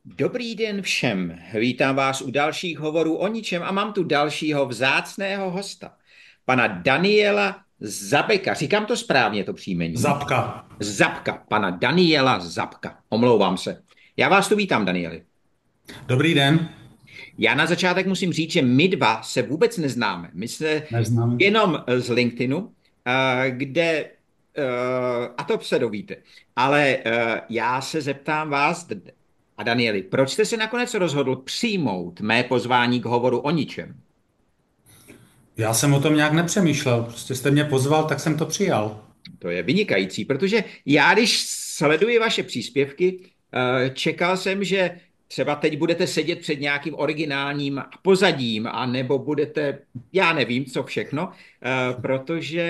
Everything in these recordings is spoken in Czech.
Dobrý den všem. Vítám vás u dalších hovorů o ničem a mám tu dalšího vzácného hosta, pana Daniela Zabeka. Říkám to správně, to příjmení? Zapka. Zabka, pana Daniela Zabka. Omlouvám se. Já vás tu vítám, Danieli. Dobrý den. Já na začátek musím říct, že my dva se vůbec neznáme. My se Neznám. jenom z LinkedInu, kde, a to se dovíte, ale já se zeptám vás, a Danieli, proč jste se nakonec rozhodl přijmout mé pozvání k hovoru o ničem? Já jsem o tom nějak nepřemýšlel. Prostě jste mě pozval, tak jsem to přijal. To je vynikající, protože já, když sleduji vaše příspěvky, čekal jsem, že třeba teď budete sedět před nějakým originálním pozadím, a nebo budete, já nevím, co všechno, protože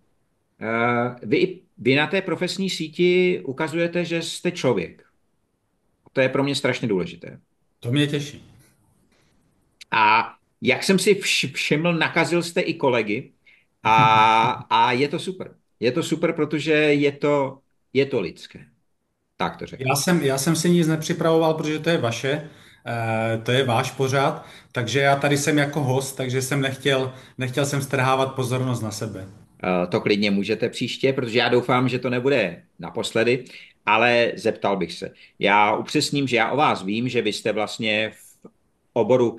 vy na té profesní síti ukazujete, že jste člověk. To je pro mě strašně důležité. To mě těší. A jak jsem si všiml, nakazil jste i kolegy a je to super. Je to super, protože je to lidské. Tak to řeknu. Já jsem si nic nepřipravoval, protože to je vaše, to je váš pořád, takže já tady jsem jako host, takže jsem nechtěl jsem strhávat pozornost na sebe. To klidně můžete příště, protože já doufám, že to nebude naposledy, ale zeptal bych se. Já upřesním, že já o vás vím, že vy jste vlastně v oboru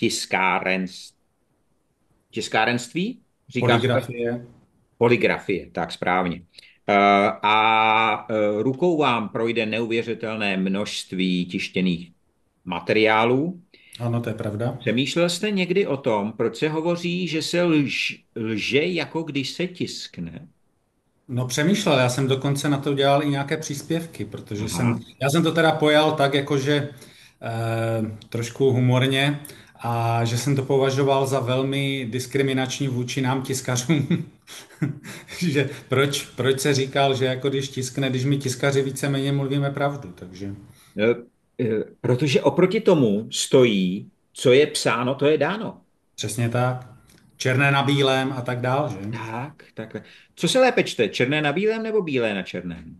tiskárenství, říká se tak? Poligrafie. Poligrafie, tak správně. Rukou vám projde neuvěřitelné množství tištěných materiálů. Ano, to je pravda. Přemýšlel jste někdy o tom, proč se hovoří, že se lže, jako když se tiskne? No přemýšlel, já jsem dokonce na to dělal i nějaké příspěvky, protože Aha. já jsem to teda pojal tak, jakože trošku humorně a že jsem to považoval za velmi diskriminační vůči nám tiskařům. Že proč se říkal, že jako když tiskne, když my tiskaři víceméně mluvíme pravdu, takže Protože oproti tomu stojí, co je psáno, to je dáno. přesně tak. Černé na bílém a tak dál, že? Tak, takhle. Co se lépe čte, černé na bílém nebo bílé na černém?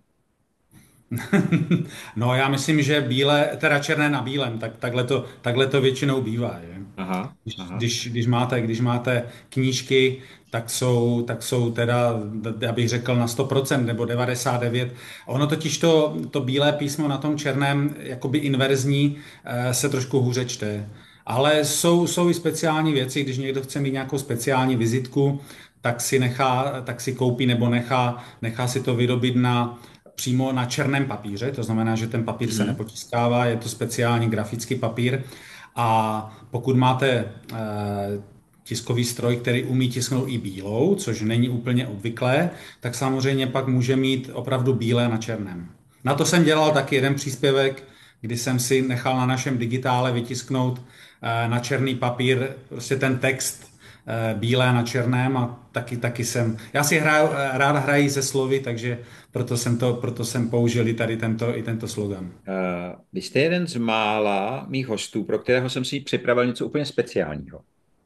No já myslím, že teda černé na bílém, tak takhle to většinou bývá, že? Aha, Když, aha. když, když máte, když máte knížky, tak jsou teda, já bych řekl na 100% nebo 99. Ono totiž to bílé písmo na tom černém, jakoby inverzní, se trošku hůře čte. Ale jsou i speciální věci, když někdo chce mít nějakou speciální vizitku, tak si koupí nebo nechá si to vyrobit přímo na černém papíře, to znamená, že ten papír se Mhm. nepotiskává, je to speciální grafický papír a pokud máte tiskový stroj, který umí tisknout i bílou, což není úplně obvyklé, tak samozřejmě pak může mít opravdu bílé na černém. Na to jsem dělal taky jeden příspěvek, kdy jsem si nechal na našem digitále vytisknout na černý papír prostě ten text bílé na černém a já si rád hraji se slovy, takže proto jsem použil i tento slogan. Vy jste jeden z mála mých hostů, pro kterého jsem si připravil něco úplně speciálního.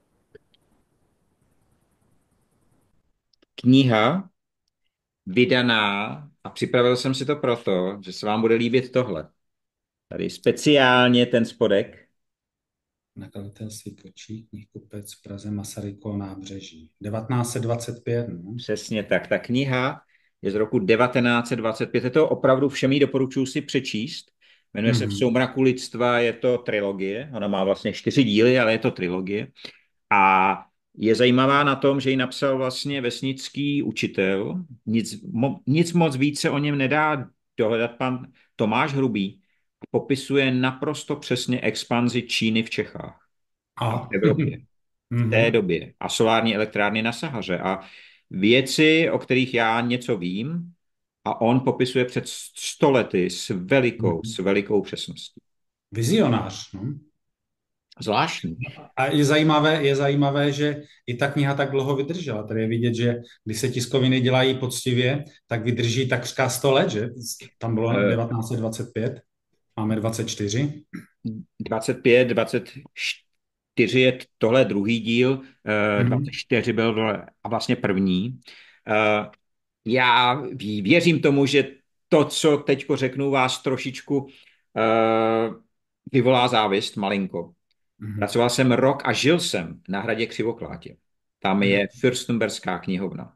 Kniha vydaná, a připravil jsem si to proto, že se vám bude líbit tohle. Tady speciálně ten spodek. Nakladatelství Kočí, knihkupec v Praze, Masarykovo nábřeží. 1925, no. Přesně tak. Ta kniha je z roku 1925. Je to opravdu všem jí doporučuji si přečíst. Jmenuje se V Mhm. soumraku lidstva, je to trilogie. Ona má vlastně 4 díly, ale je to trilogie. A je zajímavá na tom, že ji napsal vlastně vesnický učitel. Nic moc více o něm nedá dohledat pan Tomáš Hrubý. Popisuje naprosto přesně expanzi Číny v Čechách a v A. Evropě v té Mhm. době a solární elektrárny na Sahaře a věci, o kterých já něco vím, a on popisuje před 100 lety s Mhm. velikou přesností. Vizionář, no. Zvláštní. A je zajímavé, že i ta kniha tak dlouho vydržela. Tady je vidět, že když se tiskoviny dělají poctivě, tak vydrží takřka 100 let, že? Tam bylo Eh, 1925, máme 24. 25, 24 je tohle druhý díl, Mhm. 24 byl a vlastně první. Eh, Já věřím tomu, že to, co teď řeknu, vás trošičku vyvolá závist malinko. Mhm. Pracoval jsem rok a žil jsem na hradě Křivoklátě. Tam Mhm. je Fürstenbergská knihovna.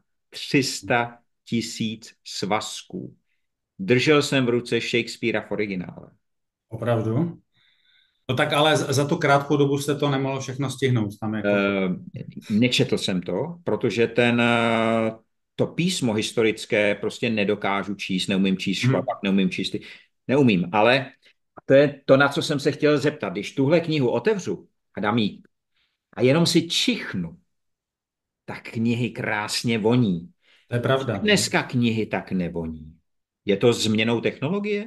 300 000 svazků. Držel jsem v ruce Shakespearea v originále. Opravdu? No tak ale za tu krátkou dobu jste to nemohlo všechno stihnout tam jako to. Eh, Nečetl jsem to, protože to písmo historické prostě nedokážu číst, neumím číst Mhm. špapak, neumím číst, neumím, ale to je to, na co jsem se chtěl zeptat. Když tuhle knihu otevřu a dám jí a jenom si čichnu, tak knihy krásně voní. To je pravda. Dneska knihy tak nevoní. Je to změnou technologie?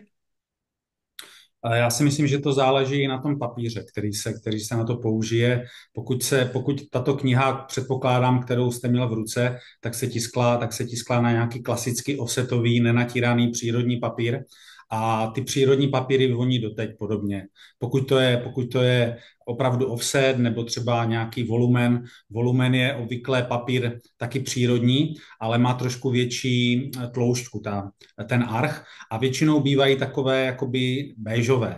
Ale já si myslím, že to záleží i na tom papíře, který se na to použije. Pokud tato kniha, předpokládám, kterou jste měl v ruce, tak se tiskla na nějaký klasický offsetový, nenatíraný přírodní papír. A ty přírodní papíry voní doteď podobně. Pokud to je opravdu offset nebo třeba nějaký volumen je obvykle papír taky přírodní, ale má trošku větší tloušťku, ten arch a většinou bývají takové jakoby béžové.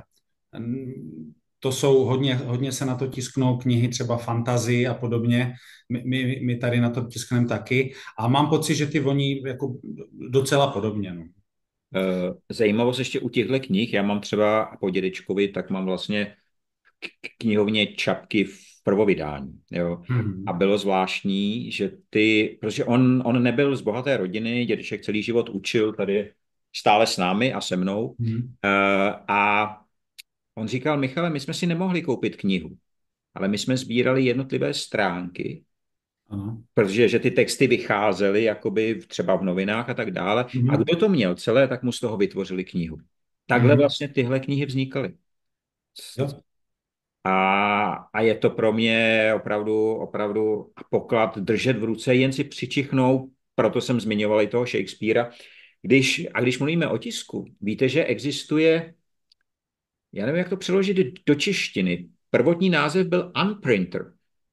To jsou hodně se na to tisknou knihy, třeba fantasy a podobně. My tady na to tiskneme taky. A mám pocit, že ty voní jako docela podobně. No. Zajímavost ještě u těchto knih, já mám třeba po dědečkovi, tak mám vlastně knihovně čapky v prvovydání. Jo. A Mhm. bylo zvláštní, že protože on nebyl z bohaté rodiny, dědeček celý život učil tady stále s námi a se mnou. Mhm. A on říkal, Michale, my jsme si nemohli koupit knihu, ale my jsme sbírali jednotlivé stránky, Ano. protože že ty texty vycházely jakoby třeba v novinách a tak dále. A Mhm. kdo to měl celé, tak mu z toho vytvořili knihu. Takhle Mhm. vlastně tyhle knihy vznikaly. Jo. A je to pro mě opravdu poklad držet v ruce, jen si přičichnou, proto jsem zmiňoval i toho Shakespearea. Když mluvíme o tisku, víte, že existuje, já nevím, jak to přeložit do češtiny, prvotní název byl unprinter,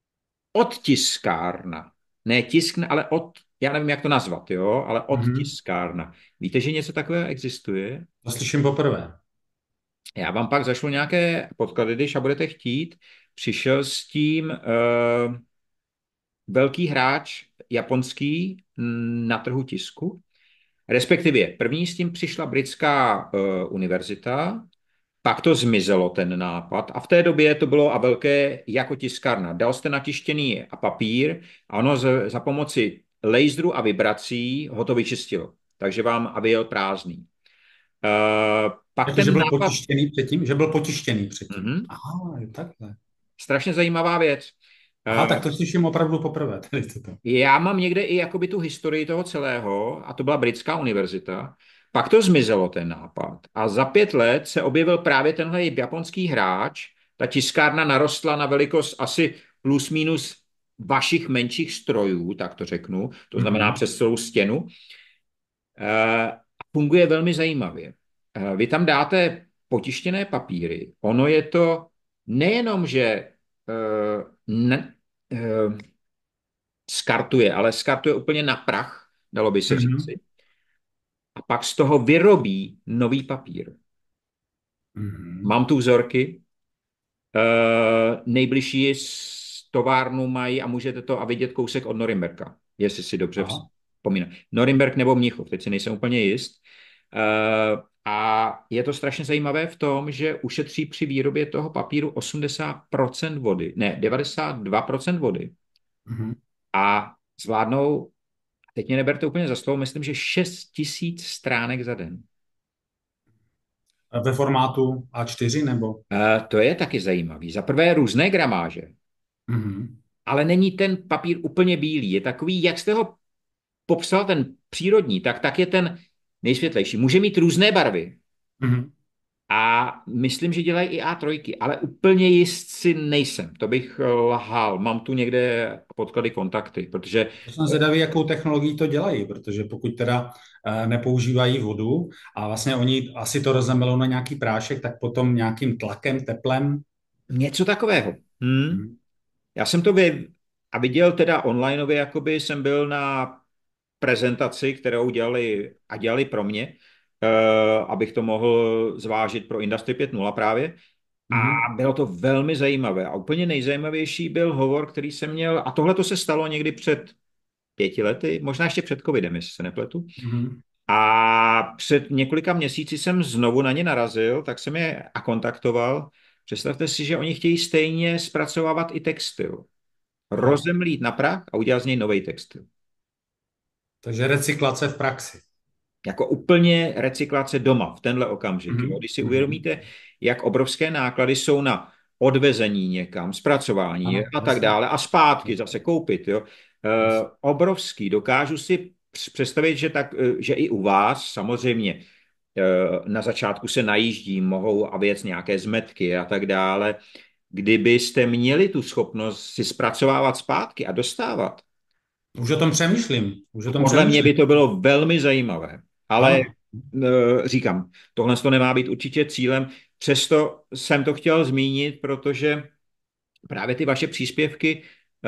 odtiskárna. Ne tiskne, ale já nevím, jak to nazvat, jo, ale Mhm. odtiskárna. Víte, že něco takového existuje? To slyším poprvé. Já vám pak zašlu nějaké podklady, když a budete chtít. Přišel s tím velký hráč japonský na trhu tisku. Respektive první s tím přišla britská univerzita, pak to zmizelo ten nápad a v té době to bylo a velké jako tiskárna. Dal jste natištěný a papír a ono za pomoci laseru a vibrací ho to vyčistilo. Takže vám a vyjel prázdný. Pak Jakože ten byl nápad, potištěný předtím? Že byl potištěný předtím. mhm, Aha, je takhle. strašně zajímavá věc. Aha, Eh, tak to slyším opravdu poprvé. Tady toto. Já mám někde i jakoby tu historii toho celého, a to byla britská univerzita. Pak to zmizelo, ten nápad. A za 5 let se objevil právě tenhle japonský hráč. Ta tiskárna narostla na velikost asi plus minus vašich menších strojů, tak to řeknu. To znamená Mhm. přes celou stěnu. Funguje velmi zajímavě. Vy tam dáte potištěné papíry. Ono je to nejenom, že ne, skartuje, ale skartuje úplně na prach, dalo by se Mhm. říci. A pak z toho vyrobí nový papír. Mhm. Mám tu vzorky, nejbližší továrnu mají a můžete to a vidět kousek od Norimberka, jestli si dobře Aha. vzpomínám. Norimberk nebo Mnichov, teď si nejsem úplně jist. A je to strašně zajímavé v tom, že ušetří při výrobě toho papíru 80% vody, ne, 92% vody Mhm. a zvládnou, teď mě neberte úplně za slovo, myslím, že 6 000 stránek za den. Ve formátu A4 nebo? To je taky zajímavý. Za prvé různé gramáže, Mhm. ale není ten papír úplně bílý. Je takový, jak jste ho popsal, ten přírodní, tak je ten nejsvětlejší. Může mít různé barvy Mhm. a myslím, že dělají i A3, ale úplně jist si nejsem. To bych lhal. Mám tu někde podklady, kontakty, protože To jsem zvědavý, jakou technologií to dělají, protože pokud teda nepoužívají vodu a vlastně oni asi to rozemelou na nějaký prášek, tak potom nějakým tlakem, teplem. něco takového. Mhm. Já jsem to a viděl teda onlineově, jakoby jsem byl na prezentaci, kterou dělali pro mě, abych to mohl zvážit pro Industry 5.0 právě. Mhm. bylo to velmi zajímavé. A úplně nejzajímavější byl hovor, který jsem měl, a tohle to se stalo někdy před 5 lety, možná ještě před covidem, jestli se nepletu. Mhm. A před několika měsíci jsem znovu na ně narazil, tak jsem je a kontaktoval. Představte si, že oni chtějí stejně zpracovávat i textil. Aha. Rozemlít na prach a udělat z něj nový textil. Takže recyklace v praxi. Jako úplně recyklace doma v tenhle okamžik. Jo? Mhm. Když si Mhm. uvědomíte, jak obrovské náklady jsou na odvezení někam, zpracování Ano, a tak jasně. dále a zpátky zase koupit. Jo? Jasně. Obrovský. Dokážu si představit, že, tak, že i u vás samozřejmě na začátku se najíždí, mohou a věc nějaké zmetky a tak dále. Kdybyste měli tu schopnost si zpracovávat zpátky a dostávat, Už o tom přemýšlím. Už o tom podle mě by přemýšlím. to bylo velmi zajímavé. Ale Ano. říkám, tohle to nemá být určitě cílem. Přesto jsem to chtěl zmínit, protože právě ty vaše příspěvky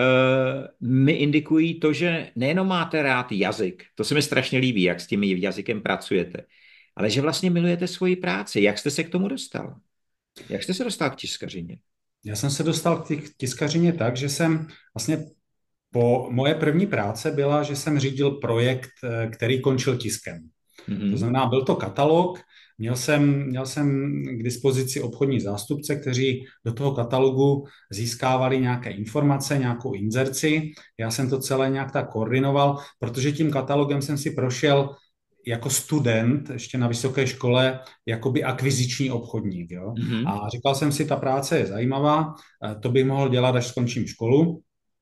mi indikují to, že nejenom máte rád jazyk, to se mi strašně líbí, jak s tím jazykem pracujete, ale že vlastně milujete svoji práci. Jak jste se k tomu dostal? Jak jste se dostal k tiskařině? Já jsem se dostal k tiskařině tak, že jsem vlastně moje první práce byla, že jsem řídil projekt, který končil tiskem. To Mhm. znamená, byl to katalog, měl jsem k dispozici obchodní zástupce, kteří do toho katalogu získávali nějaké informace, nějakou inzerci. Já jsem to celé nějak tak koordinoval, protože tím katalogem jsem si prošel jako student ještě na vysoké škole, jakoby akviziční obchodník. Jo? Mhm. A říkal jsem si, ta práce je zajímavá, to bych mohl dělat, až skončím školu.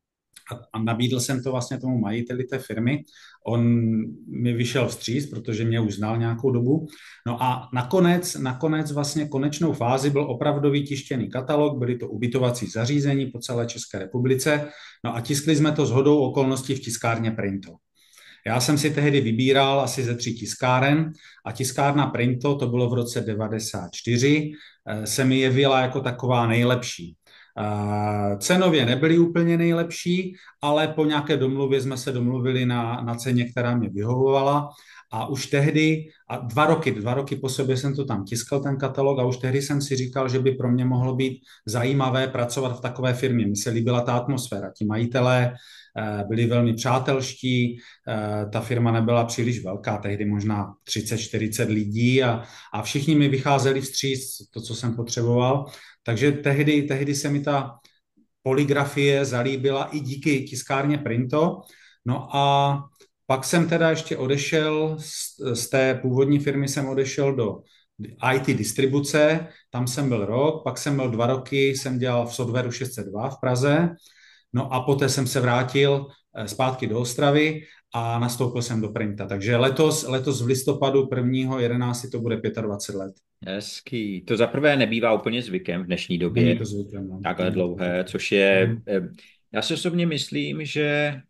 A nabídl jsem to vlastně tomu majiteli té firmy. On mi vyšel vstříc, protože mě už znal nějakou dobu. No a nakonec vlastně konečnou fázi byl opravdový tištěný katalog, byly to ubytovací zařízení po celé České republice. No a tiskli jsme to shodou okolností v tiskárně Printo. Já jsem si tehdy vybíral asi ze 3 tiskáren a tiskárna Printo, to bylo v roce 94, se mi jevila jako taková nejlepší. Cenově nebyly úplně nejlepší, ale po nějaké domluvě jsme se domluvili na ceně, která mě vyhovovala. A už tehdy, a 2 roky po sobě jsem to tam tiskl, ten katalog, a už tehdy jsem si říkal, že by pro mě mohlo být zajímavé pracovat v takové firmě. Mně se líbila ta atmosféra, ti majitelé byli velmi přátelští, ta firma nebyla příliš velká, tehdy možná 30-40 lidí a všichni mi vycházeli vstříc, to, co jsem potřeboval. Takže tehdy se mi ta poligrafie zalíbila i díky tiskárně Printo. No a pak jsem teda ještě odešel, z té původní firmy jsem odešel do IT distribuce, tam jsem byl rok, pak jsem byl 2 roky, jsem dělal v Softwaru 602 v Praze, no a poté jsem se vrátil zpátky do Ostravy a nastoupil jsem do Printa. Takže letos v listopadu 1.11. to bude 25 let. Hezký. To za prvé nebývá úplně zvykem v dnešní době, Není to zvykem, no. takhle Není to dlouhé, zvykem. což je, Mhm. já si osobně myslím, že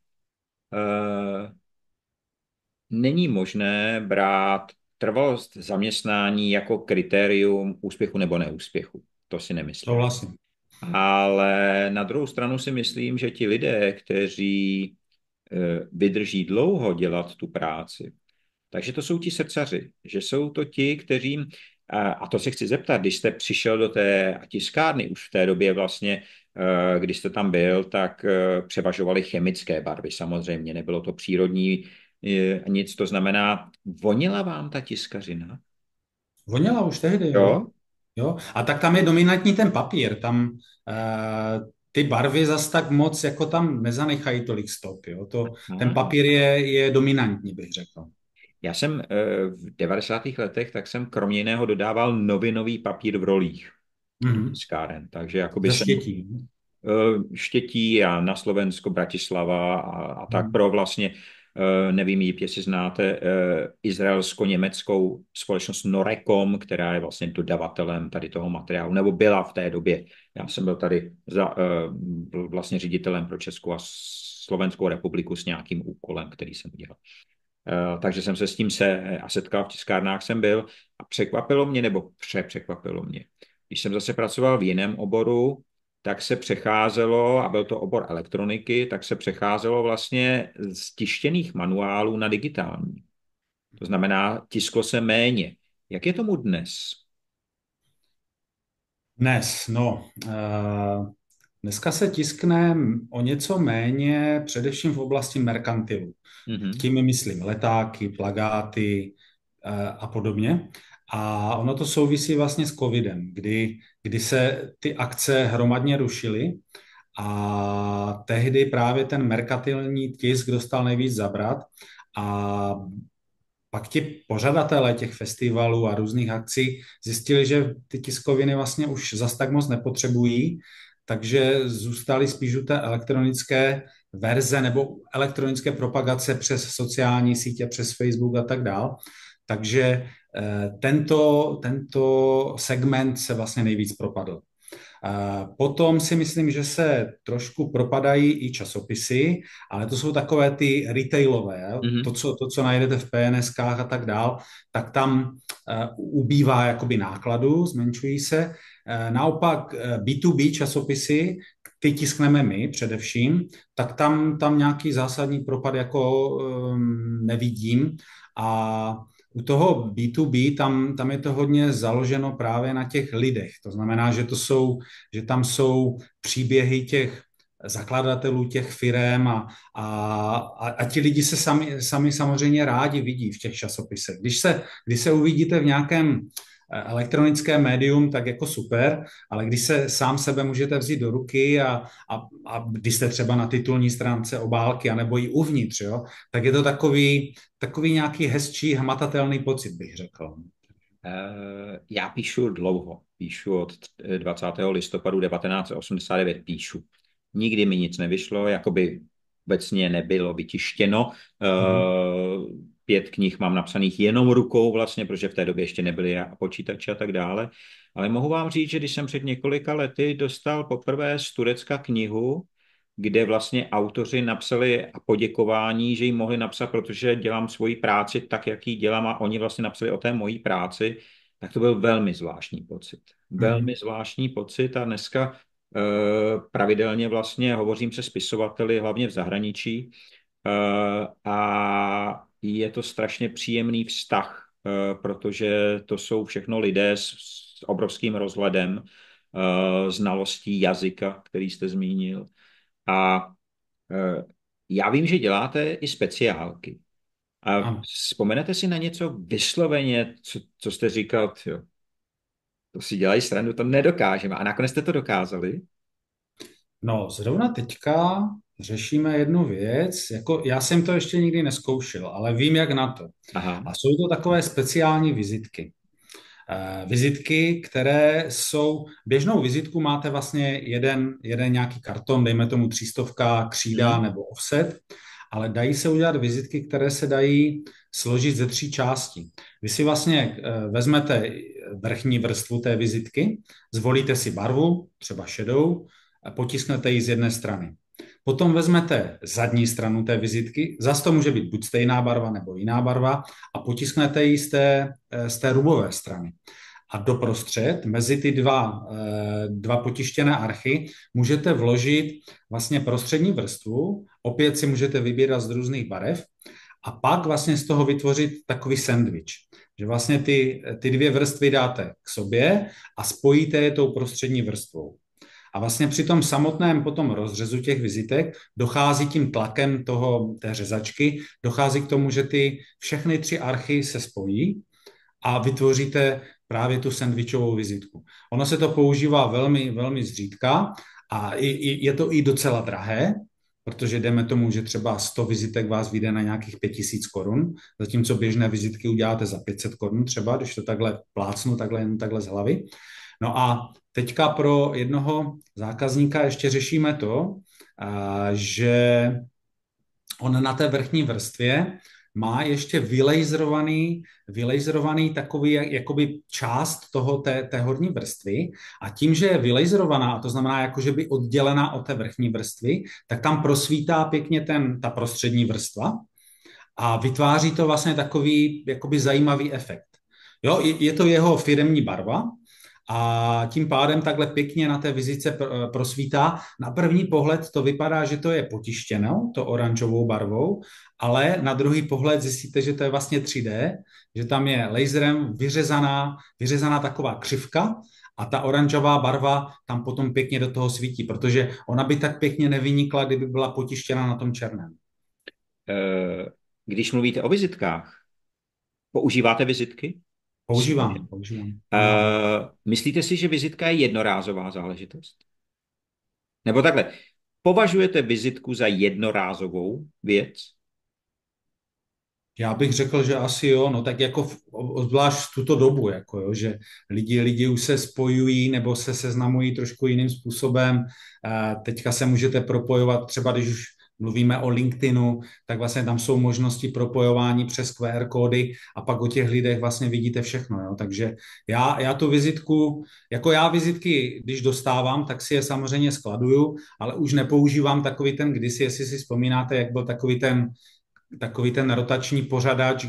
není možné brát trvalost zaměstnání jako kritérium úspěchu nebo neúspěchu. To si nemyslím. Souhlasím. Ale na druhou stranu si myslím, že ti lidé, kteří vydrží dlouho dělat tu práci, takže to jsou ti srdcaři, že jsou to ti, kteří, a to se chci zeptat, když jste přišel do té tiskárny, už v té době vlastně, když jste tam byl, tak převažovaly chemické barvy samozřejmě, nebylo to přírodní nic, to znamená, vonila vám ta tiskařina? Voněla už tehdy, jo. Jo? Jo, a tak tam je dominantní ten papír, tam ty barvy zas tak moc jako tam nezanechají tolik stop, jo. Ten Aha. papír je dominantní, bych řekl. Já jsem v 90. letech, tak jsem kromě jiného dodával novinový papír v rolích do Mhm. tiskáren, takže jakoby Ze jsem Štětí. Štětí a na Slovensko Bratislava a tak Mhm. pro vlastně, nevím, jestli znáte, izraelsko-německou společnost Norecom, která je vlastně dodavatelem tady toho materiálu, nebo byla v té době. Já jsem byl tady byl vlastně ředitelem pro Českou a Slovenskou republiku s nějakým úkolem, který jsem udělal. Takže jsem se s tím a setkal v tiskárnách jsem byl a překvapilo mě, nebo překvapilo mě. Když jsem zase pracoval v jiném oboru, tak se přecházelo, a byl to obor elektroniky, tak se přecházelo vlastně z tištěných manuálů na digitální. To znamená, tisklo se méně. Jak je tomu dnes? Dnes, no, dneska se tiskne o něco méně, především v oblasti merkantilu. Mhm. Tím myslím letáky, plakáty a podobně. A ono to souvisí vlastně s covidem, kdy se ty akce hromadně rušily a tehdy právě ten merkantilní tisk dostal nejvíc zabrat a pak ti pořadatelé těch festivalů a různých akcí zjistili, že ty tiskoviny vlastně už zas tak moc nepotřebují, takže zůstaly spíš u té elektronické verze nebo elektronické propagace přes sociální sítě, přes Facebook a tak dál. Takže tento segment se vlastně nejvíc propadl. Potom si myslím, že se trošku propadají i časopisy, ale to jsou takové ty retailové. Jo? Mhm. To, co najdete v PNSkách a tak dál, tak tam ubývá jakoby nákladů, zmenšují se. Naopak B2B časopisy, ty tiskneme my především, tak tam nějaký zásadní propad jako nevidím. A u toho B2B tam je to hodně založeno právě na těch lidech. To znamená, že tam jsou příběhy těch zakladatelů těch firem a ti lidi se sami samozřejmě rádi vidí v těch časopisech. Když se uvidíte v nějakém elektronické médium, tak jako super, ale když se sám sebe můžete vzít do ruky a když jste třeba na titulní stránce obálky, anebo i uvnitř, jo, tak je to takový nějaký hezčí, hmatatelný pocit, bych řekl. Já píšu dlouho. Píšu od 20. listopadu 1989 píšu. Nikdy mi nic nevyšlo, jakoby obecně nebylo vytištěno. Mhm. 5 knih mám napsaných jenom rukou vlastně, protože v té době ještě nebyly počítače a tak dále. Ale mohu vám říct, že když jsem před několika lety dostal poprvé z Turecka knihu, kde vlastně autoři napsali poděkování, že ji mohli napsat, protože dělám svoji práci tak, jak ji dělám a oni vlastně napsali o té mojí práci, tak to byl velmi zvláštní pocit. Velmi Mhm. zvláštní pocit a dneska pravidelně vlastně hovořím se spisovateli, hlavně v zahraničí, a je to strašně příjemný vztah, protože to jsou všechno lidé s obrovským rozhledem, znalostí jazyka, který jste zmínil. A já vím, že děláte i speciálky. A Ano. vzpomenete si na něco vysloveně, co jste říkal, jo, to si dělají srandu, to nedokážeme. A nakonec jste to dokázali? No, zrovna teďka řešíme jednu věc, jako já jsem to ještě nikdy neskoušel, ale vím, jak na to. Aha. A jsou to takové speciální vizitky. Vizitky, které jsou, běžnou vizitku máte vlastně jeden nějaký karton, dejme tomu 300 křída Hmm. nebo offset, ale dají se udělat vizitky, které se dají složit ze 3 částí. Vy si vlastně vezmete vrchní vrstvu té vizitky, zvolíte si barvu, třeba šedou, a potisknete ji z jedné strany. Potom vezmete zadní stranu té vizitky, zase to může být buď stejná barva nebo jiná barva, a potisknete ji z té rubové strany. A doprostřed, mezi ty dva potištěné archy, můžete vložit vlastně prostřední vrstvu, opět si můžete vybírat z různých barev, a pak vlastně z toho vytvořit takový sendvič. Že vlastně ty dvě vrstvy dáte k sobě a spojíte je tou prostřední vrstvou. A vlastně při tom samotném potom rozřezu těch vizitek dochází tím tlakem té řezačky, dochází k tomu, že ty všechny 3 archy se spojí a vytvoříte právě tu sendvičovou vizitku. Ono se to používá velmi, velmi zřídka a je to i docela drahé, protože jdeme tomu, že třeba 100 vizitek vás vyjde na nějakých 5 000 korun, zatímco běžné vizitky uděláte za 500 korun třeba, když to takhle plácnu, takhle z hlavy. No a teďka pro jednoho zákazníka ještě řešíme to, že on na té vrchní vrstvě má ještě vylejzrovaný takový jakoby část té horní vrstvy a tím, že je vylejzrovaná, a to znamená jako, že by oddělená od té vrchní vrstvy, tak tam prosvítá pěkně ta prostřední vrstva a vytváří to vlastně takový jakoby zajímavý efekt. Jo, je to jeho firemní barva, a tím pádem takhle pěkně na té vizice prosvítá. Na první pohled to vypadá, že to je potištěno, to oranžovou barvou, ale na druhý pohled zjistíte, že to je vlastně 3D, že tam je laserem vyřezaná taková křivka a ta oranžová barva tam potom pěkně do toho svítí, protože ona by tak pěkně nevynikla, kdyby byla potištěna na tom černém. Eh, Když mluvíte o vizitkách, používáte vizitky? Používám. Ano, ano. Myslíte si, že vizitka je jednorázová záležitost? Nebo takhle, považujete vizitku za jednorázovou věc? Já bych řekl, že asi jo, no tak jako zvlášť v tuto dobu, jako jo, že lidi už se spojují nebo se seznamují trošku jiným způsobem. Teďka se můžete propojovat, třeba když už mluvíme o LinkedInu, tak vlastně tam jsou možnosti propojování přes QR kódy a pak o těch lidech vlastně vidíte všechno, jo. Takže já tu vizitku, jako já vizitky, když dostávám, tak si je samozřejmě skladuju, ale už nepoužívám takový ten kdysi, jestli si vzpomínáte, jak byl takový ten rotační pořadač,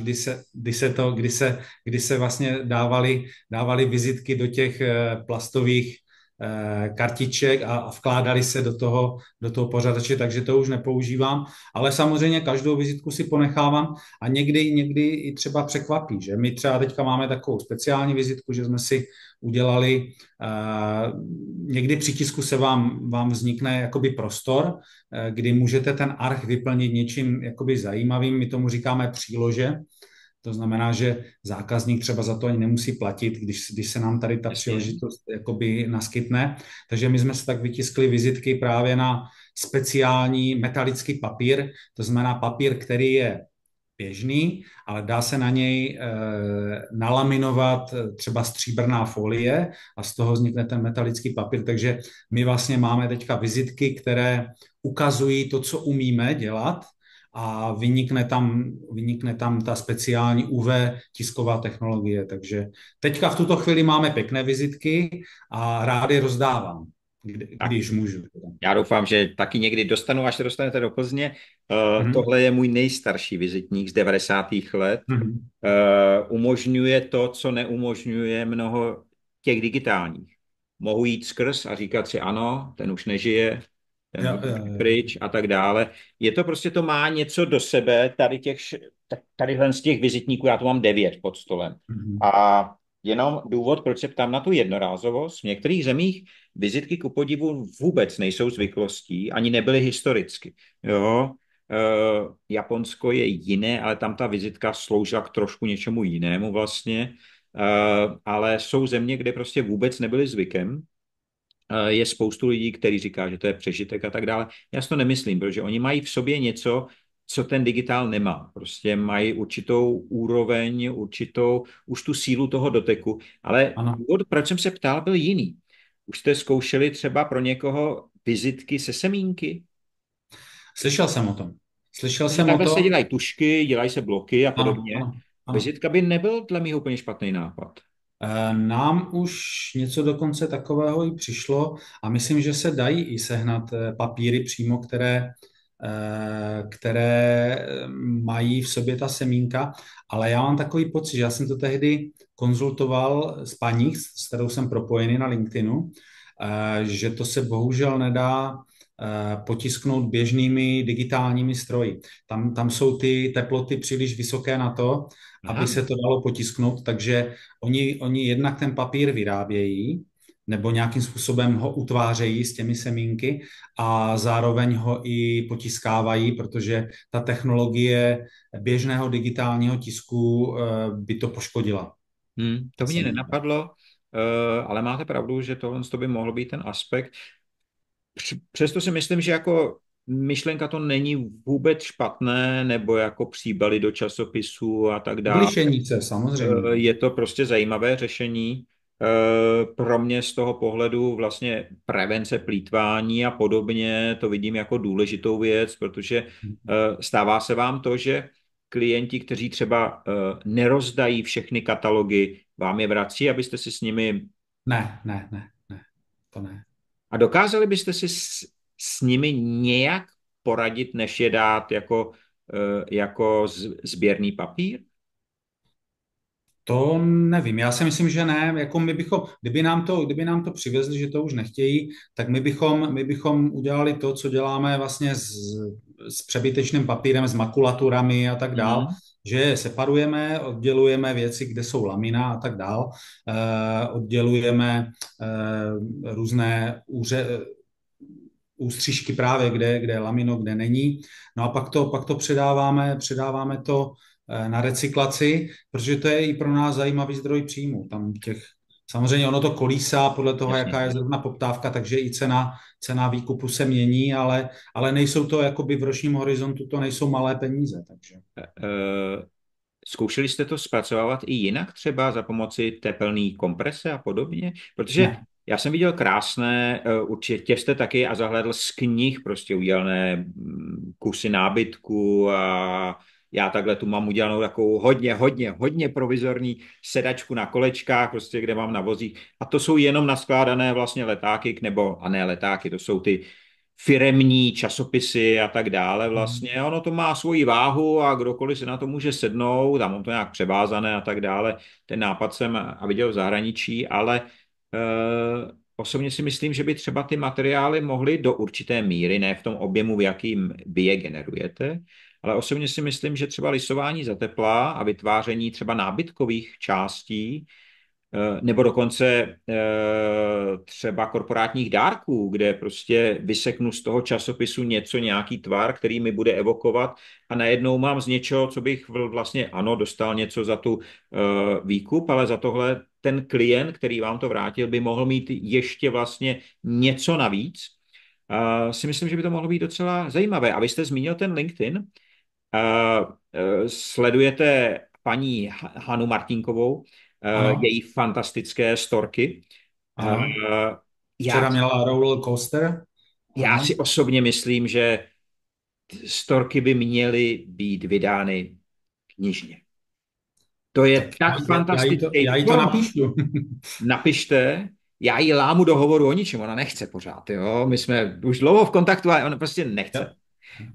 kdy se vlastně dávali vizitky do těch plastových kartiček a vkládali se do toho pořadače, takže to už nepoužívám, ale samozřejmě každou vizitku si ponechávám a někdy i třeba překvapí, že my třeba teďka máme takovou speciální vizitku, že jsme si udělali, někdy při tisku se vám vznikne jakoby prostor, kdy můžete ten arch vyplnit něčím jakoby zajímavým, my tomu říkáme přílože, to znamená, že zákazník třeba za to ani nemusí platit, když se nám tady ta Jasně. příležitost jakoby naskytne. Takže my jsme se tak vytiskli vizitky právě na speciální metalický papír, to znamená papír, který je běžný, ale dá se na něj nalaminovat třeba stříbrná folie a z toho vznikne ten metalický papír. Takže my vlastně máme teďka vizitky, které ukazují to, co umíme dělat a vynikne tam ta speciální UV tisková technologie. Takže teďka v tuto chvíli máme pěkné vizitky a rád je rozdávám, Tak když můžu. já doufám, že taky někdy dostanu, až se dostanete do Plzně. Mhm. Tohle je můj nejstarší vizitník z 90. let. Mhm. Umožňuje to, co neumožňuje mnoho těch digitálních. Mohu jít skrz a říkat si ano, ten už nežije, ten Ja, už ja, je ja. pryč a tak dále. Je to prostě, to má něco do sebe, tadyhle z těch vizitníků, já tu mám 9 pod stolem. Mhm. A jenom důvod, proč se ptám na tu jednorázovost, v některých zemích vizitky ku podivu vůbec nejsou zvyklostí, ani nebyly historicky. Jo? Japonsko je jiné, ale tam ta vizitka sloužila k trošku něčemu jinému vlastně. Ale jsou země, kde prostě vůbec nebyly zvykem. Je spoustu lidí, kteří říká, že to je přežitek a tak dále. Já si to nemyslím, protože oni mají v sobě něco, co ten digitál nemá. Prostě mají určitou úroveň, určitou, už tu sílu toho doteku. Ale Ano. důvod, proč jsem se ptal, byl jiný. Už jste zkoušeli třeba pro někoho vizitky se semínky? Slyšel jsem o tom. Slyšel Protože jsem o takhle se tom. dělají tušky, dělají se bloky a Ano, podobně. ano, ano. Vizitka by nebyl dle mého úplně špatný nápad. Nám už něco dokonce takového i přišlo a myslím, že se dají i sehnat papíry přímo, které mají v sobě ta semínka, ale já mám takový pocit, že já jsem to tehdy konzultoval s paní, s kterou jsem propojený na LinkedInu, že to se bohužel nedá potisknout běžnými digitálními stroji. Tam jsou ty teploty příliš vysoké na to, aby Aha. se to dalo potisknout, takže oni jednak ten papír vyrábějí, nebo nějakým způsobem ho utvářejí s těmi semínky a zároveň ho i potiskávají, protože ta technologie běžného digitálního tisku by to poškodila. To mě Semínka. nenapadlo, ale máte pravdu, že tohle by mohl být ten aspekt. Přesto si myslím, že jako myšlenka to není vůbec špatné, nebo jako příbaly do časopisů a tak dále. Blišenice, samozřejmě. Je to prostě zajímavé řešení. Pro mě z toho pohledu vlastně prevence plýtvání a podobně to vidím jako důležitou věc, protože stává se vám to, že klienti, kteří třeba nerozdají všechny katalogy, vám je vrací, abyste si s nimi Ne, to ne. a dokázali byste si s nimi nějak poradit, než je dát jako sběrný papír? To nevím, já si myslím, že ne. Jako my bychom, kdyby nám to přivezli, že to už nechtějí, tak my bychom udělali to, co děláme vlastně s přebytečným papírem, s makulaturami a tak dál, Mhm. že je separujeme, oddělujeme věci, kde jsou lamina a tak dál, oddělujeme různé ústřižky právě, kde je lamino, kde není. No a pak to předáváme to na recyklaci, protože to je i pro nás zajímavý zdroj příjmu. Samozřejmě ono to kolísá podle toho, Jasně. jaká je zrovna poptávka, takže i cena výkupu se mění, ale nejsou to jakoby v ročním horizontu, to nejsou malé peníze. Takže. Zkoušeli jste to zpracovávat i jinak, třeba za pomoci tepelné komprese a podobně? Protože Ne. já jsem viděl krásné, určitě jste taky a zahlédl z knih prostě udělané kusy nábytku a já takhle tu mám udělanou takovou hodně provizorní sedačku na kolečkách, prostě kde mám na vozík. A to jsou jenom naskládané vlastně letáky, nebo, a ne letáky, to jsou ty firemní časopisy a tak dále vlastně. Ono to má svoji váhu a kdokoliv se na to může sednout, tam on to nějak převázané a tak dále. Ten nápad jsem a viděl v zahraničí, ale osobně si myslím, že by třeba ty materiály mohly do určité míry, ne v tom objemu, v jakým vy je generujete, ale osobně si myslím, že třeba lisování za tepla a vytváření třeba nábytkových částí nebo dokonce třeba korporátních dárků, kde prostě vyseknu z toho časopisu něco, nějaký tvar, který mi bude evokovat a najednou mám z něčeho, co bych vlastně, ano, dostal něco za tu výkup, ale za tohle ten klient, který vám to vrátil, by mohl mít ještě vlastně něco navíc. Si myslím, že by to mohlo být docela zajímavé. A vy jste zmínil ten LinkedIn. Sledujete paní Hanu Martinkovou, Ano, její fantastické storky. ano. Eh, Já, Včera měla roller coaster. já si Ano. osobně myslím, že storky by měly být vydány knižně. To Tak je tak já fantastický jí to formát. napíšu. Napište, já jí lámu do hovoru o ničem, ona nechce pořád, jo. My jsme už dlouho v kontaktu, ale ona prostě Jo. nechce.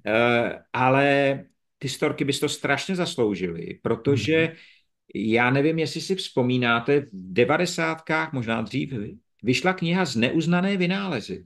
Ale ty storky bys to strašně zasloužily, Mhm. protože já nevím, jestli si vzpomínáte, v devadesátkách, možná dřív, vyšla kniha Zneuznané vynálezy.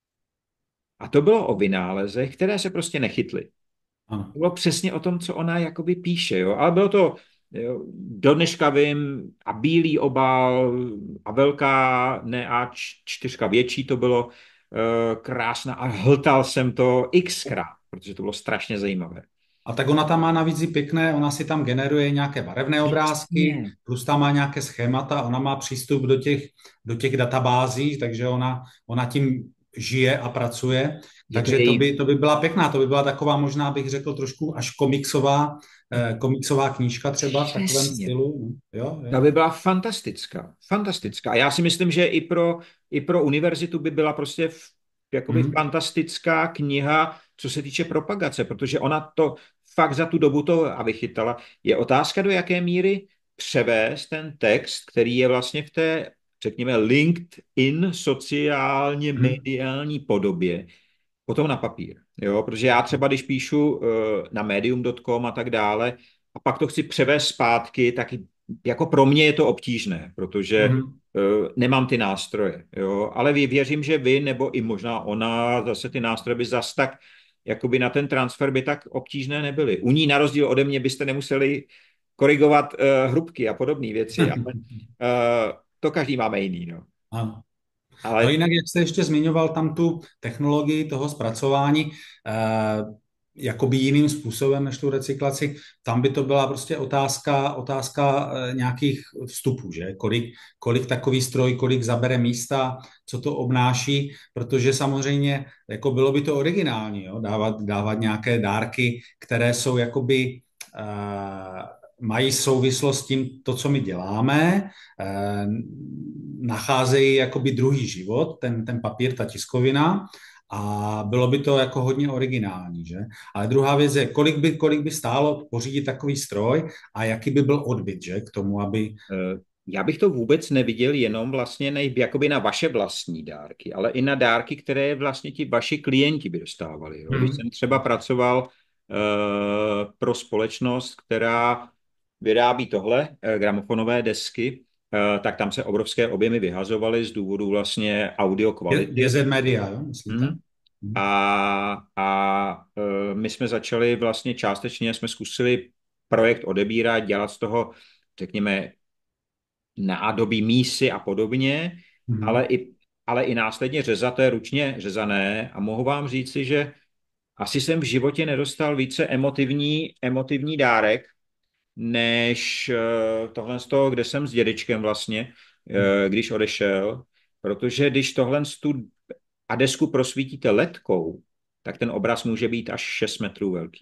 A to bylo o vynálezech, které se prostě nechytly. Ano. To bylo přesně o tom, co ona jakoby píše, jo. Ale bylo to, jo, do dneška vím, a bílý obal, a velká, ne A4, větší to bylo, krásná, a hltal jsem to xkrát, protože to bylo strašně zajímavé. A tak ona tam má navíc i pěkné, ona si tam generuje nějaké barevné obrázky, Přesně. plus tam má nějaké schémata, ona má přístup do těch databází, takže ona tím žije a pracuje. Je to Takže její. to by byla pěkná, to by byla taková možná, bych řekl, trošku až komiksová knížka třeba v takovém Přesně. stylu. Jo, Ta jo. by byla fantastická. Fantastická. Já si myslím, že i pro univerzitu by byla prostě jakoby Mhm. fantastická kniha, co se týče propagace, protože ona to fakt za tu dobu to a vychytala. Je otázka, do jaké míry převést ten text, který je vlastně v té, řekněme, LinkedIn sociálně Mhm. mediální podobě, potom na papír. Jo? Protože já třeba, když píšu na medium.com a tak dále, a pak to chci převést zpátky, tak jako pro mě je to obtížné, protože Mhm. nemám ty nástroje. Jo? Ale věřím, že vy, nebo i možná ona, zase ty nástroje by zas tak, jakoby na ten transfer by tak obtížné nebyly. U ní na rozdíl ode mě byste nemuseli korigovat hrubky a podobné věci, ale to každý máme jiný. No. Ano. No Ale jinak, jak jste ještě zmiňoval tam tu technologii toho zpracování, jakoby jiným způsobem než tu recyklaci, tam by to byla prostě otázka nějakých vstupů, že? Kolik takový stroj, kolik zabere místa, co to obnáší, protože samozřejmě jako bylo by to originální, jo? Dávat nějaké dárky, které jsou jakoby mají souvislost s tím, to, co my děláme, nacházejí jakoby druhý život, ten papír, ta tiskovina, a bylo by to jako hodně originální, že? Ale druhá věc je, kolik by stálo pořídit takový stroj a jaký by byl odbyt, že? K tomu, aby... já bych to vůbec neviděl jenom vlastně jakoby na vaše vlastní dárky, ale i na dárky, které vlastně ti vaši klienti by dostávali. Jo. Když Hmm. jsem třeba pracoval pro společnost, která vyrábí tohle, gramofonové desky, tak tam se obrovské objemy vyhazovaly z důvodu vlastně audio kvality. GZ Media, jo, myslíte? Mhm. Mhm. A my jsme začali vlastně částečně, jsme zkusili projekt odebírat, dělat z toho, řekněme, nádobí mísy a podobně, ale Mhm. i, ale i následně řezat, to je ručně řezané a mohu vám říci, že asi jsem v životě nedostal více emotivní dárek, než tohle z toho, kde jsem s dědečkem vlastně, Mhm. když odešel, protože když tohle z tu a desku prosvítíte ledkou, tak ten obraz může být až 6 metrů velký.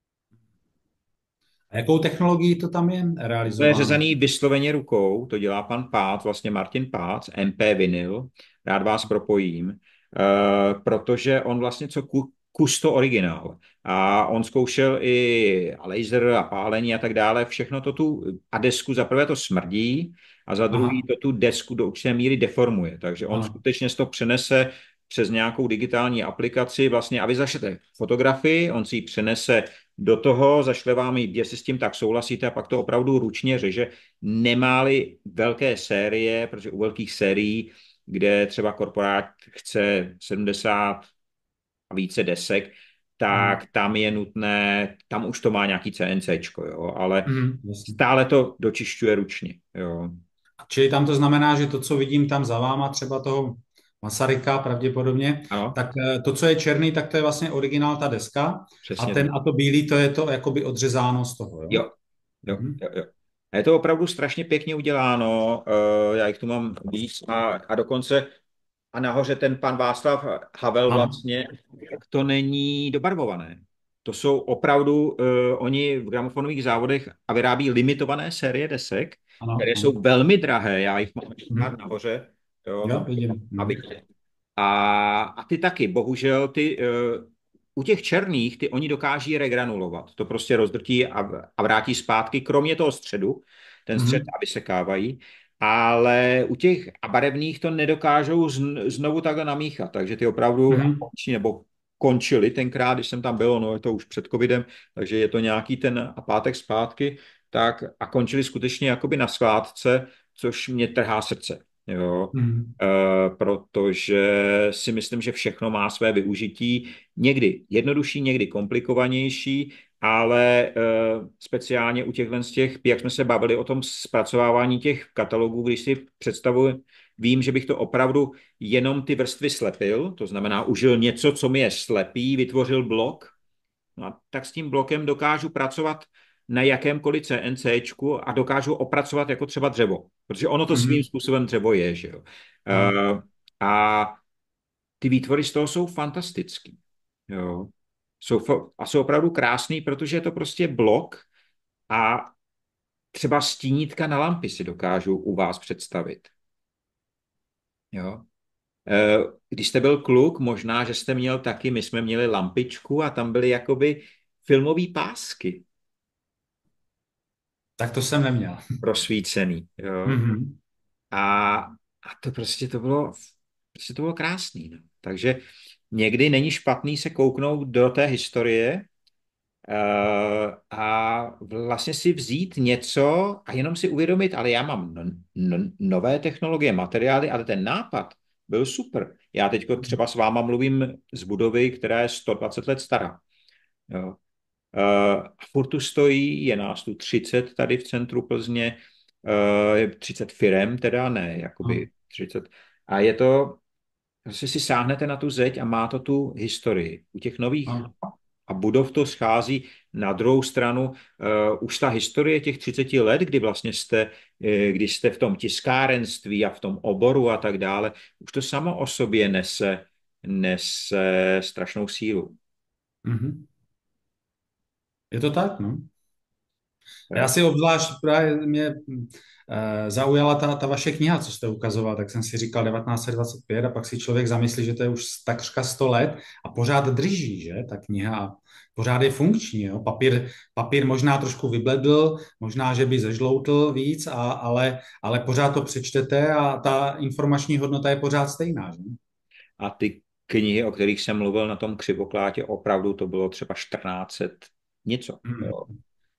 A jakou technologií to tam je To je realizováno? řezaný vysloveně rukou, to dělá pan Pác, vlastně Martin Pác, MP Vinyl, rád vás propojím, protože on vlastně kus to originál. A on zkoušel i laser a pálení a tak dále, všechno to tu, a desku za prvé to smrdí a za druhý Aha, to tu desku do určité míry deformuje. Takže on ano. skutečně to přenese přes nějakou digitální aplikaci, vlastně, a vy zašlete fotografii, on si ji přenese do toho, zašle vám ji, jestli s tím tak souhlasíte, a pak to opravdu ručně řeže. Nemáli velké série, protože u velkých sérií, kde třeba korporát chce 70 a více desek, Mhm. tak tam je nutné, tam už to má nějaký CNCčko, jo, ale Mhm, jasně. stále to dočišťuje ručně, jo. Čili tam to znamená, že to, co vidím tam za váma, třeba toho Masaryka pravděpodobně, Ano, tak to, co je černý, tak to je vlastně originál ta deska a přesně tak. ten a to bílý, to je to jakoby odřezáno z toho, jo? Jo, jo, Mhm. jo, jo. A je to opravdu strašně pěkně uděláno, já jich tu mám víc a dokonce a nahoře ten pan Václav Havel Ano, vlastně, tak to není dobarvované. To jsou opravdu, oni v gramofonových závodech a vyrábí limitované série desek, ano, které ano. jsou velmi drahé, já jich mám pár Mhm. nahoře, jo, Jo, vidím. a Mhm. vidíte. A ty taky, bohužel, u těch černých, ty oni dokáží regranulovat. To prostě rozdrtí a vrátí zpátky, kromě toho středu, ten střed Mhm. a vysekávají, ale u těch a barevných to nedokážou znovu takhle namíchat, takže ty opravdu Mhm. končí, nebo končili tenkrát, když jsem tam byl, no je to už před covidem, takže je to nějaký ten a pátek zpátky, tak a končili skutečně jakoby na skládce, což mě trhá srdce. Jo. Mhm. Protože si myslím, že všechno má své využití. Někdy jednodušší, někdy komplikovanější, ale speciálně u těchhle z těch, jak jsme se bavili o tom zpracovávání těch katalogů, když si představuji, vím, že bych to opravdu jenom ty vrstvy slepil, to znamená užil něco, co mi je slepý, vytvořil blok, no a tak s tím blokem dokážu pracovat na jakémkoliv CNCčku a dokážu opracovat jako třeba dřevo, protože ono to svým Mhm. způsobem dřevo je, že jo. Ano. A ty výtvory z toho jsou fantastický, jo. Jsou opravdu krásný, protože je to prostě blok a třeba stínítka na lampy si dokážu u vás představit, jo. Eh, Když jste byl kluk, možná, že jste měl taky, my jsme měli lampičku a tam byly jakoby filmové pásky Tak to jsem neměl. prosvícený, jo. Mhm. A, a prostě to bylo krásný, no. Takže někdy není špatný se kouknout do té historie a vlastně si vzít něco a jenom si uvědomit, ale já mám nové technologie, materiály, ale ten nápad byl super. Já teď třeba s váma mluvím z budovy, která je 120 let stará. Jo. A furt tu stojí, je nás tu 30 tady v centru Plzně, je 30 firem, teda ne, Ano. jakoby 30. A je to, zase si sáhnete na tu zeď a má to tu historii. U těch nových Ano. a budov to schází na druhou stranu. Už ta historie těch 30 let, kdy vlastně jste, když jste v tom tiskárenství a v tom oboru a tak dále, už to samo o sobě nese strašnou sílu. Mhm. Je to tak, no. Já Jo. si obzvlášť právě mě zaujala ta vaše kniha, co jste ukazoval, tak jsem si říkal 1925 a pak si člověk zamyslí, že to je už takřka 100 let a pořád drží, že, ta kniha a pořád je funkční, jo. Papír možná trošku vybledl, možná, že by zežloutl víc, ale pořád to přečtete a ta informační hodnota je pořád stejná, že? A ty knihy, o kterých jsem mluvil na tom křivoklátě, opravdu to bylo třeba 1400 něco. Mhm. Jo.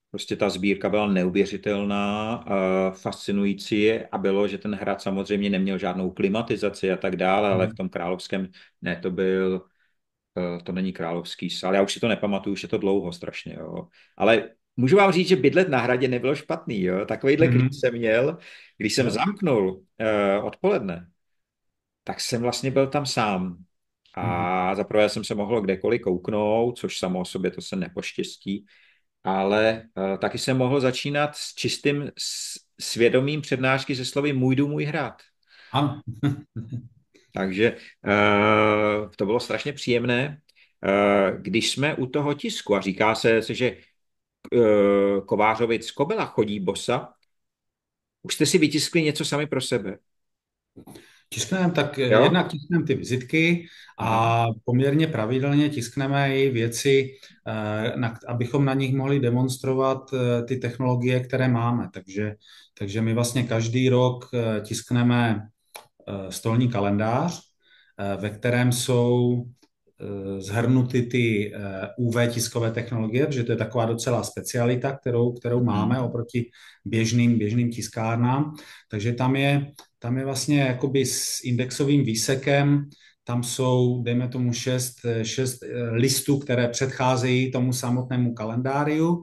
Prostě ta sbírka byla neuvěřitelná, fascinující a bylo, že ten hrad samozřejmě neměl žádnou klimatizaci a tak dále, ale v Mhm. tom královském, ne, to není královský sál, já už si to nepamatuju, už je to dlouho strašně, jo. Ale můžu vám říct, že bydlet na hradě nebylo špatný, jo. Takovýhle klid Mhm. jsem měl, když jsem Jo. zamknul odpoledne, tak jsem vlastně byl tam sám. Mhm. A zaprvé jsem se mohl kdekoliv kouknout, což samo o sobě to se nepoštěstí, ale taky jsem mohl začínat s čistým svědomím přednášky se slovy můj dům, můj hrad. Ano. Takže to bylo strašně příjemné. Když jsme u toho tisku a říká se, že Kovářovic Kobela chodí bosa, už jste si vytiskli něco sami pro sebe, Tiskneme tak jo? jednak tiskneme ty vizitky Aha. a poměrně pravidelně tiskneme i věci, abychom na nich mohli demonstrovat ty technologie, které máme. Takže my vlastně každý rok tiskneme stolní kalendář, ve kterém jsou zhrnuty ty UV tiskové technologie, protože to je taková docela specialita, kterou máme Mhm. oproti běžným tiskárnám. Takže tam je vlastně jakoby s indexovým výsekem, tam jsou, dejme tomu, šest listů, které předcházejí tomu samotnému kalendáriu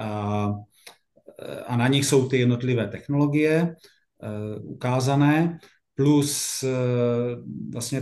a na nich jsou ty jednotlivé technologie ukázané, plus vlastně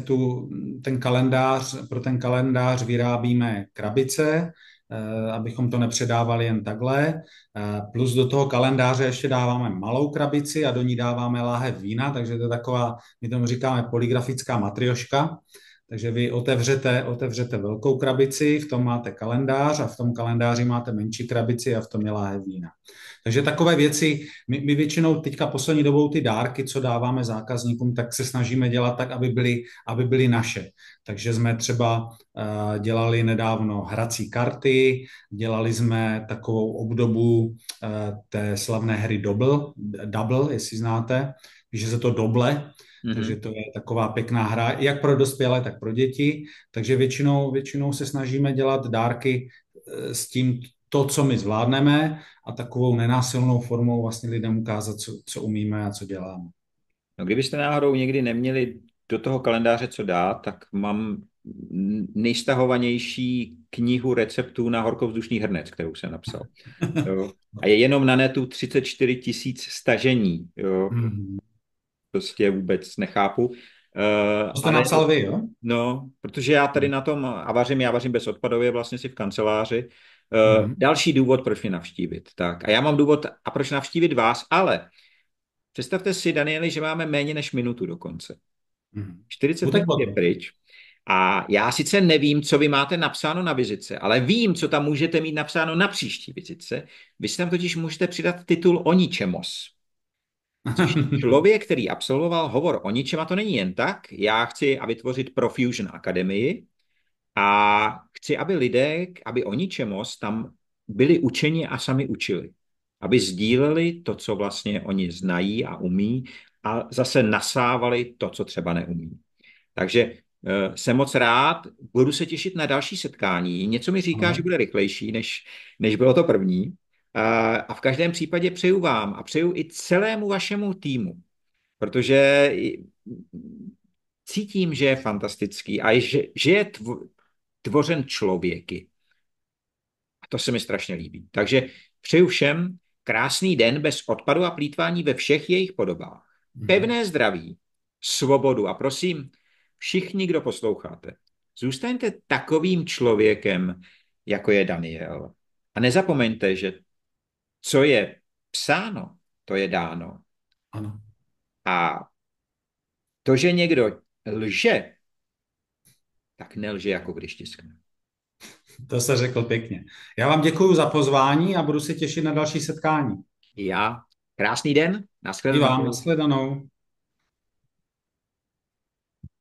pro ten kalendář vyrábíme krabice, abychom to nepředávali jen takhle. Plus do toho kalendáře ještě dáváme malou krabici a do ní dáváme láhev vína, takže to je taková, my tomu říkáme polygrafická matrioška. Takže vy otevřete velkou krabici, v tom máte kalendář a v tom kalendáři máte menší krabici a v tom je láhev vína. Takže takové věci, my většinou teďka poslední dobou ty dárky, co dáváme zákazníkům, tak se snažíme dělat tak, aby byly naše. Takže jsme třeba dělali nedávno hrací karty, dělali jsme takovou obdobu té slavné hry Double, jestli znáte, že se to doble, takže Mhm. to je taková pěkná hra, jak pro dospělé, tak pro děti. Takže většinou se snažíme dělat dárky s tím, to, co my zvládneme a takovou nenásilnou formou vlastně lidem ukázat, co umíme a co děláme. No, kdybyste náhodou někdy neměli do toho kalendáře co dát, tak mám nejstahovanější knihu receptů na horkovzdušný hrnec, kterou jsem napsal. Jo. A je jenom na netu 34 tisíc stažení. Jo. Mhm. Prostě vůbec nechápu. To jste Ale napsal vy, jo? no, protože já tady na tom já vařím bezodpadově vlastně si v kanceláři. Mhm. Další důvod, proč mě navštívit. Tak, a já mám důvod, a proč navštívit vás, ale představte si, Danieli, že máme méně než minutu do konce. Mhm. 40 Butek minut je botu. pryč. A já sice nevím, co vy máte napsáno na vizitce, ale vím, co tam můžete mít napsáno na příští vizitce. Vy si tam totiž můžete přidat titul o ničemos. Což člověk, který absolvoval hovor o ničem, a to není jen tak, já chci a vytvořit Profusion Akademii a chci, aby lidé, aby o ničemos tam byli učeni a sami učili. Aby sdíleli to, co vlastně oni znají a umí a zase nasávali to, co třeba neumí. Takže jsem moc rád, budu se těšit na další setkání. Něco mi říká, že Ano, bude rychlejší, než bylo to první. A v každém případě přeju vám a přeju i celému vašemu týmu, protože cítím, že je fantastický a že je tvořen člověky. A to se mi strašně líbí. Takže přeju všem krásný den bez odpadu a plýtvání ve všech jejich podobách. mhm. Pevné zdraví, svobodu a prosím, všichni, kdo posloucháte, zůstaňte takovým člověkem, jako je Daniel. A nezapomeňte, že co je psáno, to je dáno. Ano. A to, že někdo lže, tak nelže, jako když tiskne. To se řekl pěkně. Já vám děkuji za pozvání a budu se těšit na další setkání. Já. Krásný den, I vám, nashledanou. nashledanou.